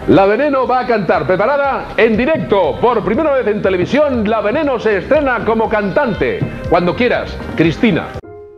La Veneno va a cantar, preparada en directo. Por primera vez en televisión, La Veneno se estrena como cantante. Cuando quieras, Cristina.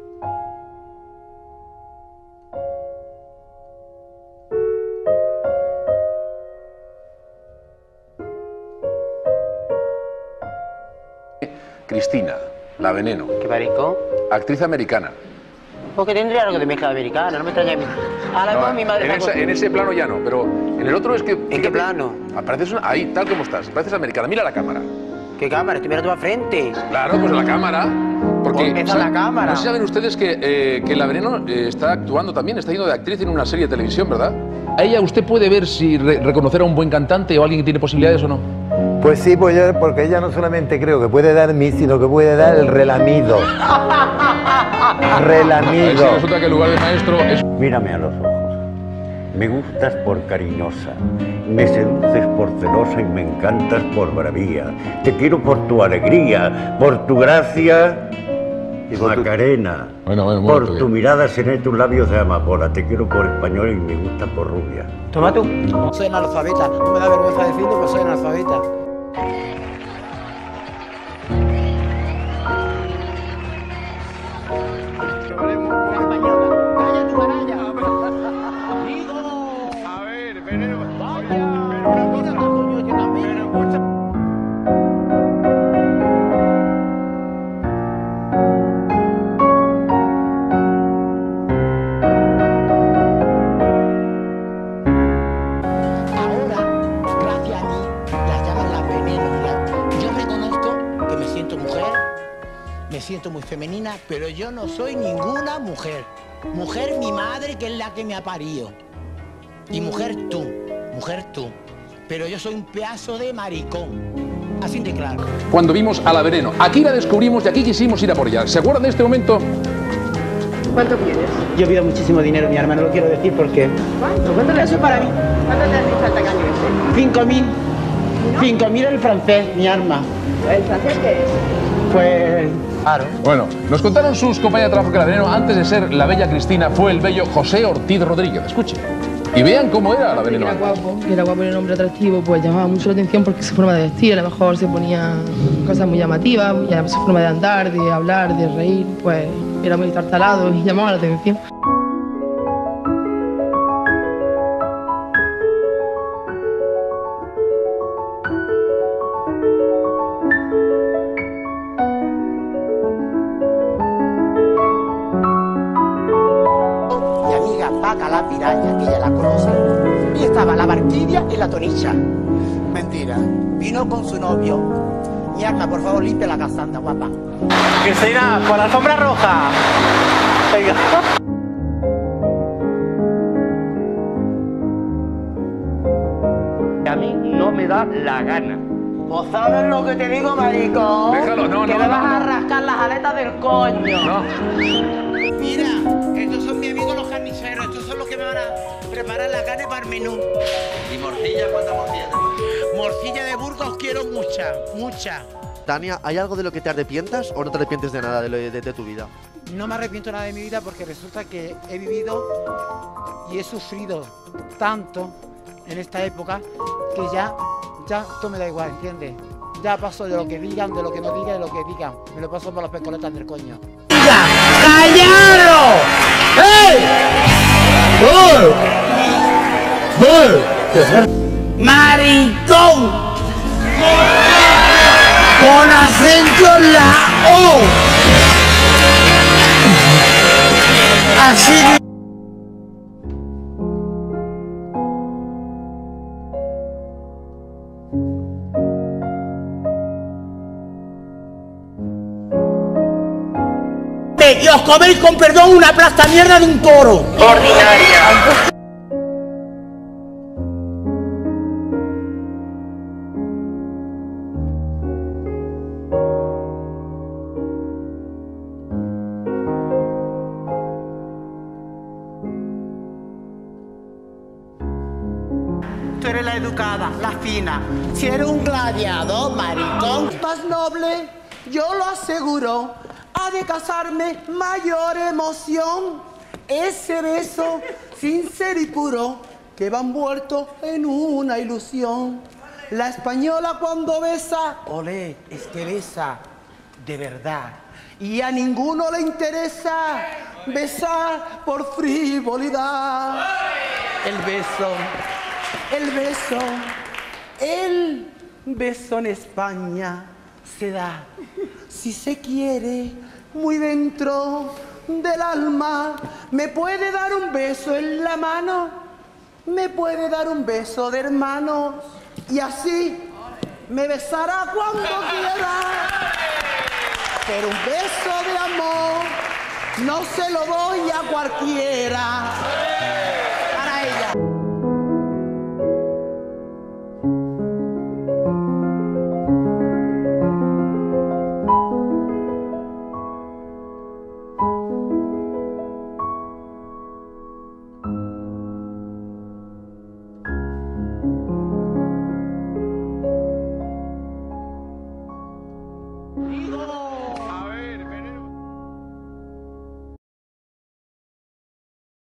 Cristina, La Veneno. ¿Qué maricón? Actriz americana. Porque tendría algo de mezcla americana, no me extraña a mí. Ahora mi madre en ese plano ya no, pero en el otro es que... ¿En qué plano? Pareces ahí, tal como estás, pareces americana. Mira la cámara. ¿Qué cámara? Estoy mirando a frente. Claro, pues la cámara. Porque esa es la cámara. No sé si saben ustedes que La Veneno está actuando también, está yendo de actriz en una serie de televisión, ¿verdad? ¿A ella usted puede ver si reconocer a un buen cantante o alguien que tiene posibilidades o no? Pues sí, porque ella no solamente creo que puede dar mí, sino que puede dar el relamido. Relamido. Si resulta que el lugar de maestro es... Mírame a los ojos. Me gustas por cariñosa, me seduces por celosa y me encantas por bravía. Te quiero por tu alegría, por tu gracia, Macarena. Por tu mirada seré tus labios de amapola. Te quiero por español y me gustas por rubia. Toma tú. Soy analfabeta. No me da vergüenza decirlo, pero soy analfabeta. Me siento muy femenina, pero yo no soy ninguna mujer. Mujer mi madre, que es la que me ha parido. Y mujer tú. Pero yo soy un pedazo de maricón. Así de claro. Cuando vimos a La Veneno, aquí la descubrimos y aquí quisimos ir a por ella. ¿Se acuerdan de este momento? ¿Cuánto pides? Yo pido muchísimo dinero, mi hermano, no lo quiero decir porque... ¿Cuánto? ¿Cuánto le hace para mí? ¿Cuánto te hace falta que año 5.000. 5.000 el francés, mi arma. ¿El francés qué es? Pues... claro. Bueno, nos contaron sus compañeros de trabajo que La Veneno, antes de ser la bella Cristina, fue el bello José Ortiz Rodríguez. Escuchen. Y vean cómo era La Veneno. Que era guapo y un hombre atractivo, pues llamaba mucho la atención porque su forma de vestir, a lo mejor se ponía cosas muy llamativas, su forma de andar, de hablar, de reír, pues era muy tartalado y llamaba la atención. Paca la piraña, que ya la conoce, y estaba la Barquidia y la Tonicha. Mentira. Vino con su novio. Mi alma, por favor, limpia la casa, anda, guapa. Cristina, por la alfombra roja. Venga. A mí no me da la gana. ¿Vos sabes lo que te digo, maricón? Déjalo, no, que no, me no, vas a no. rascar las aletas del coño. No. Mira, estos son mis amigos los carniceros, estos son los que me van a preparar la carne para el menú. ¿Y morcilla? ¿Cuántas morcillas te pones? Morcilla de Burgos quiero mucha. Tania, ¿hay algo de lo que te arrepientas o no te arrepientes de nada de tu vida? No me arrepiento nada de mi vida porque resulta que he vivido y he sufrido tanto en esta época que ya todo me da igual, ¿entiendes? Ya paso de lo que digan, de lo que no digan, de lo que digan. Me lo paso por las pecoletas del coño. ¡Callaros! ¡Ey! ¡Maricón! Con acento en la O. Así. Y os coméis con perdón una plasta mierda de un toro. Ordinaria. Tú eres la educada, la fina. Si eres un gladiador, maricón. Más noble, yo lo aseguro. Ha de casarme mayor emoción. Ese beso sincero y puro que va envuelto en una ilusión. La española cuando besa, olé, es que besa de verdad. Y a ninguno le interesa besar por frivolidad. El beso en España se da, si se quiere, muy dentro del alma. ¿Me puede dar un beso en la mano? ¿Me puede dar un beso de hermanos? Y así me besará cuando quiera. Pero un beso de amor no se lo doy a cualquiera. Para ella.